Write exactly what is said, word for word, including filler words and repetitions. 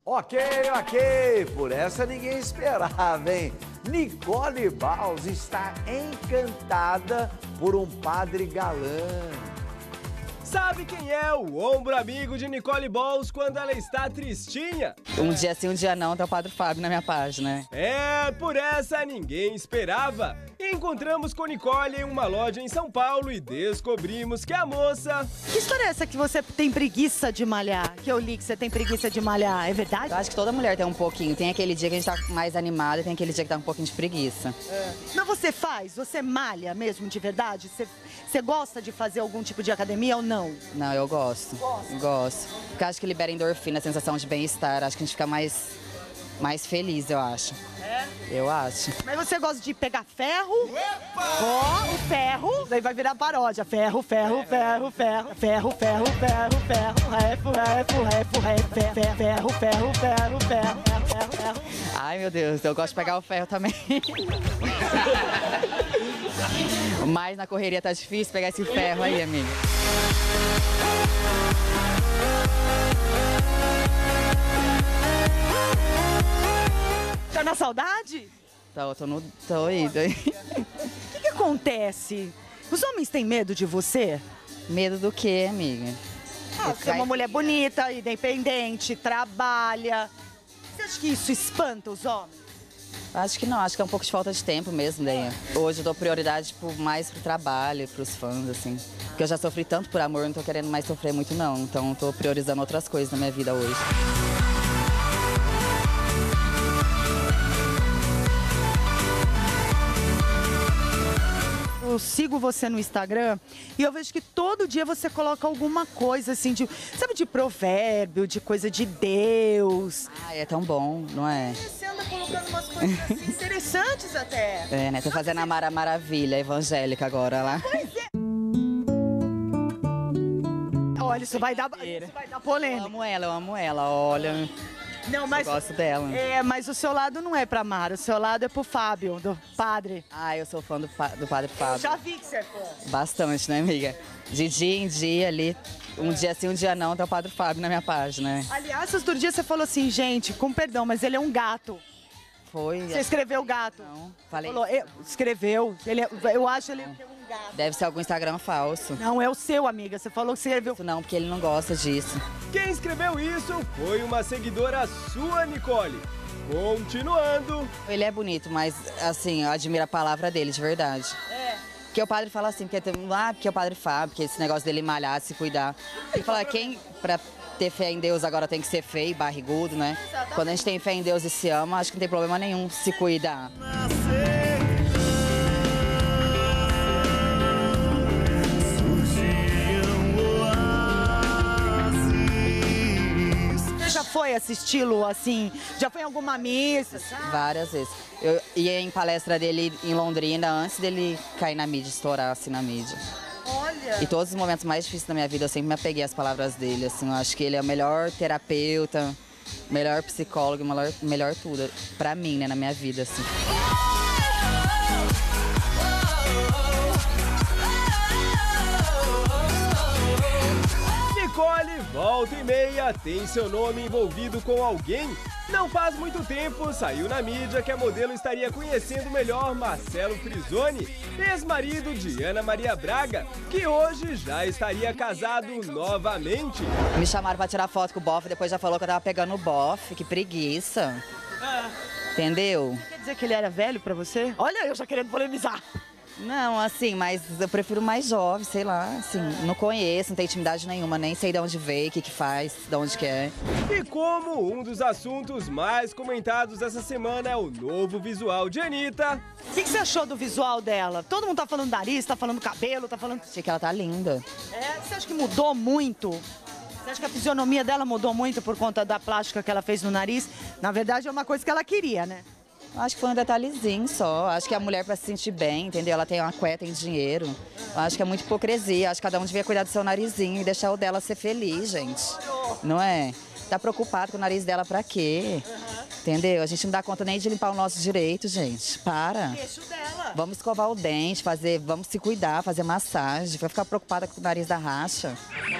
Ok, ok, por essa ninguém esperava, hein? Nicole Balls está encantada por um padre galã. Sabe quem é o ombro amigo de Nicole Balls quando ela está tristinha? Um dia sim, um dia não, tem o Padre Fábio na minha página. É, por essa ninguém esperava. Encontramos com Nicole em uma loja em São Paulo e descobrimos que a moça... Que história é essa que você tem preguiça de malhar? Que eu li que você tem preguiça de malhar, é verdade? Eu acho que toda mulher tem um pouquinho. Tem aquele dia que a gente tá mais animada e tem aquele dia que tá um pouquinho de preguiça. É. Mas você faz? Você malha mesmo de verdade? Você, você gosta de fazer algum tipo de academia ou não? Não, eu gosto. Gosto? Gosto. Porque acho que libera endorfina, a sensação de bem-estar. Acho que a gente fica mais, mais feliz, eu acho. É? Eu acho. Mas você gosta de pegar ferro? Ó, oh, o ferro. Daí vai virar paródia. Ferro, ferro, ferro, ferro. Ferro, ferro, ferro, ferro. Refo, refo, refo, refo. Ferro, ferro, ferro, ferro, ferro. Ferro, ferro. Ai, meu Deus, eu gosto de pegar o ferro também. Mas na correria tá difícil pegar esse ferro aí, amiga. Tá na saudade? Tô, tô, no, tô indo aí. O que, que acontece? Os homens têm medo de você? Medo do quê, amiga? Ah, você é uma mulher bonita, independente, trabalha. Você acha que isso espanta os homens? Acho que não, acho que é um pouco de falta de tempo mesmo, daí. Hoje eu dou prioridade tipo, mais pro trabalho, pros fãs, assim. Porque eu já sofri tanto por amor, não tô querendo mais sofrer muito, não. Então tô priorizando outras coisas na minha vida hoje. Eu sigo você no Instagram e eu vejo que todo dia você coloca alguma coisa assim, de, sabe, de provérbio, de coisa de Deus. Ai, é tão bom, não é? Você anda colocando umas coisas assim, interessantes até. É, né? Tô fazendo a Mara Maravilha evangélica agora lá. Pois é. Olha, isso vai dar, isso vai dar polêmica. Eu amo ela, eu amo ela, olha. Não, mas, eu gosto dela. É, mas o seu lado não é pra Mara, o seu lado é pro Fábio, do padre. Ah, eu sou fã do, do Padre Fábio. Eu já vi que você é fã. Bastante, né, amiga? De dia em dia ali, um dia sim, um dia não, tem o Padre Fábio na minha página. Né? Aliás, outro dia você falou assim, gente, com perdão, mas ele é um gato. Foi. Você escreveu gato? Não, falei. Falou, eu, escreveu. Ele é, eu acho ele não. que é um gato. Deve ser algum Instagram falso. Não, é o seu, amiga. Você falou que você escreveu. Isso não, porque ele não gosta disso. Quem escreveu isso foi uma seguidora sua, Nicole. Continuando. Ele é bonito, mas assim, eu admiro a palavra dele, de verdade. É. Porque o padre fala assim, porque, ah, porque é o Padre Fábio, porque esse negócio dele malhar, se cuidar. Ele fala, quem pra ter fé em Deus agora tem que ser feio, barrigudo, né? Exatamente. Quando a gente tem fé em Deus e se ama, acho que não tem problema nenhum se cuidar. Você já foi assisti-lo assim? Já foi em alguma missa? Sabe? Várias vezes. Eu ia em palestra dele em Londrina antes dele cair na mídia, estourar assim na mídia. Olha! E todos os momentos mais difíceis da minha vida, eu sempre me apeguei às palavras dele, assim, eu acho que ele é o melhor terapeuta, melhor psicólogo, melhor, melhor tudo, pra mim, né, na minha vida, assim. Nicole, volta e meia, tem seu nome envolvido com alguém? Não faz muito tempo, saiu na mídia que a modelo estaria conhecendo melhor Marcelo Frisoni, ex-marido de Ana Maria Braga, que hoje já estaria casado novamente. Me chamaram pra tirar foto com o bofe, depois já falou que eu tava pegando o bofe, que preguiça. Ah. Entendeu? Quer dizer que ele era velho pra você? Olha, eu já querendo polemizar. Não, assim, mas eu prefiro mais jovem, sei lá, assim, não conheço, não tenho intimidade nenhuma, nem sei de onde veio, o que que faz, de onde que é. E como um dos assuntos mais comentados essa semana é o novo visual de Anitta. O que, que você achou do visual dela? Todo mundo tá falando nariz, tá falando cabelo, tá falando... Achei que ela tá linda. É, você acha que mudou muito? Você acha que a fisionomia dela mudou muito por conta da plástica que ela fez no nariz? Na verdade, é uma coisa que ela queria, né? Acho que foi um detalhezinho só. Acho que a mulher, pra se sentir bem, entendeu? Ela tem uma cueca, tem dinheiro. Acho que é muita hipocrisia. Acho que cada um devia cuidar do seu narizinho e deixar o dela ser feliz, gente. Não é? Tá preocupado com o nariz dela pra quê? Entendeu? A gente não dá conta nem de limpar o nosso direito, gente. Para. Queixo dela. Vamos escovar o dente, fazer, vamos se cuidar, fazer massagem. Vai ficar preocupada com o nariz da racha.